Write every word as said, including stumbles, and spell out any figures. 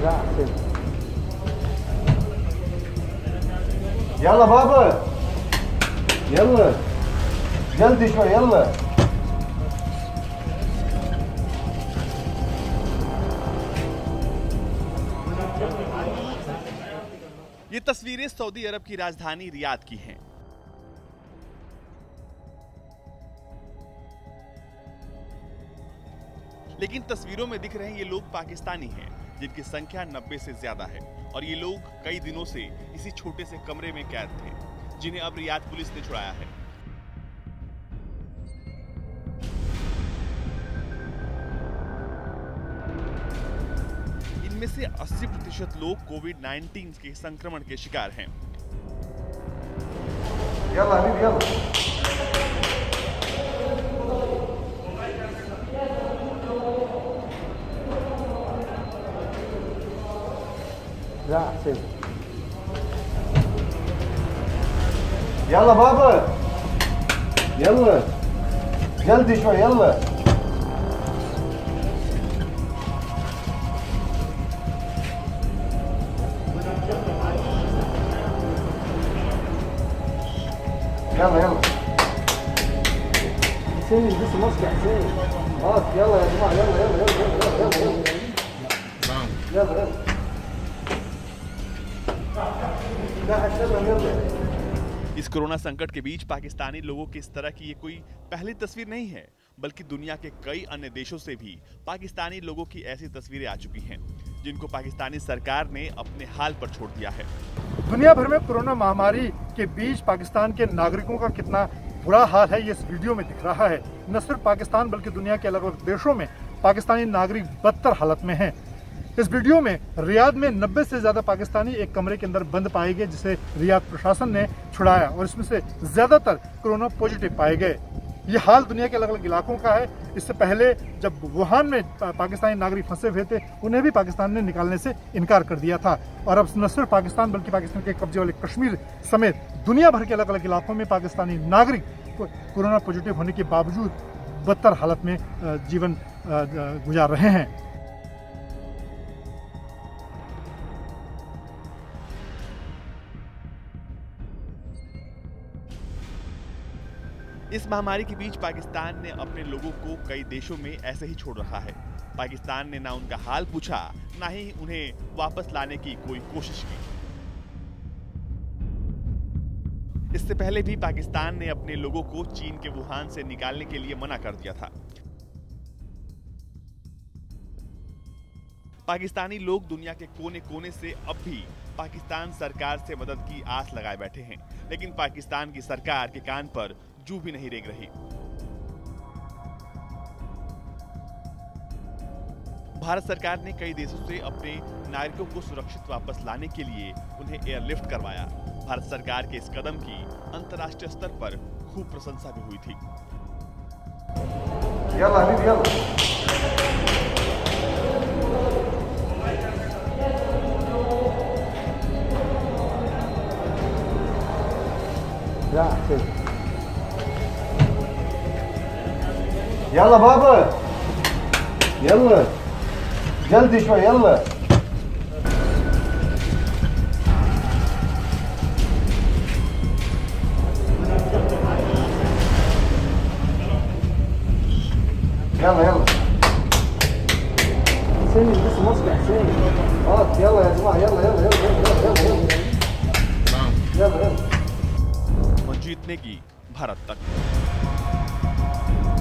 يلا بابا يلا جلدي شوي يلا. ये तस्वीरें सऊदी अरब की राजधानी रियाद की हैं। लेकिन तस्वीरों में दिख रहे ये लोग पाकिस्तानी हैं, जिनकी संख्या नब्बे से ज्यादा है और ये लोग कई दिनों से इसी छोटे से कमरे में कैद थे, जिन्हें अब रियाद पुलिस ने छुड़ाया है। इनमें से अस्सी प्रतिशत लोग कोविड उन्नीस के संक्रमण के शिकार हैं। यल्ला हबीबी यल्ला। لا حسين يلا بابا يلا جلدي شوي يلا. يلا يلا حسين البس ماسك يا حسين. ماسك يلا يا جماعه يلا يلا يلا يلا يلا يلا يلا يلا. इस कोरोना संकट के बीच पाकिस्तानी लोगों की इस तरह की ये कोई पहली तस्वीर नहीं है, बल्कि दुनिया के कई अन्य देशों से भी पाकिस्तानी लोगों की ऐसी तस्वीरें आ चुकी हैं, जिनको पाकिस्तानी सरकार ने अपने हाल पर छोड़ दिया है। दुनिया भर में कोरोना महामारी के बीच पाकिस्तान के नागरिकों का कितना बुरा हाल है, ये इस वीडियो में दिख रहा है। न सिर्फ पाकिस्तान बल्कि दुनिया के अलग अलग देशों में पाकिस्तानी नागरिक बदतर हालत में हैं। इस वीडियो में रियाद में नब्बे से ज्यादा पाकिस्तानी एक कमरे के अंदर बंद पाए गए, जिसे रियाद प्रशासन ने छुड़ाया और इसमें से ज्यादातर कोरोना पॉजिटिव पाए गए। ये हाल दुनिया के अलग अलग इलाकों का है। इससे पहले जब वुहान में पाकिस्तानी नागरिक फंसे हुए थे, उन्हें भी पाकिस्तान ने निकालने से इनकार कर दिया था। और अब न सिर्फ पाकिस्तान बल्कि पाकिस्तान के कब्जे वाले कश्मीर समेत दुनिया भर के अलग अलग इलाकों में पाकिस्तानी नागरिक कोरोना पॉजिटिव होने के बावजूद बदतर हालत में जीवन गुजार रहे हैं। इस महामारी के बीच पाकिस्तान ने अपने लोगों को कई देशों में ऐसे ही छोड़ रखा है। पाकिस्तान ने ना उनका हाल पूछा, ना ही उन्हें वापस लाने की कोई कोशिश की। इससे पहले भी पाकिस्तान ने अपने लोगों को चीन के वुहान से निकालने के लिए मना कर दिया था। पाकिस्तानी लोग दुनिया के कोने कोने से अब भी पाकिस्तान सरकार से मदद की आस लगाए बैठे हैं, लेकिन पाकिस्तान की सरकार के कान पर जू भी नहीं रेंग रही। भारत सरकार ने कई देशों से अपने नागरिकों को सुरक्षित वापस लाने के लिए उन्हें एयरलिफ्ट करवाया। भारत सरकार के इस कदम की अंतर्राष्ट्रीय स्तर पर खूब प्रशंसा भी हुई थी। यल्ला हबीबी यल्ला। لا حسين يلا بابا يلا جلدي شوي يلا. يلا يلا حسين البس ماسك يا حسين. ماسك يلا يا جماعه يلا يلا يلا يلا يلا يلا يلا. जीतने की भारत तक।